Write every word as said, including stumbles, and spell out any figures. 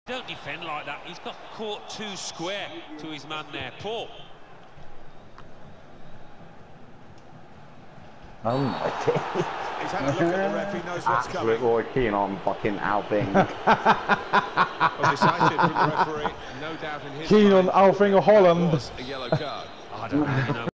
Don't defend like that. He's got caught too square to his man there. Paul. Oh my god. He's had a look at the ref, he knows what's Absolute coming. Roy Keane on fucking Alping. Well, decisive from the referee, no doubt in his Keane on mind, Alping or Holland. was a yellow card. I don't really know.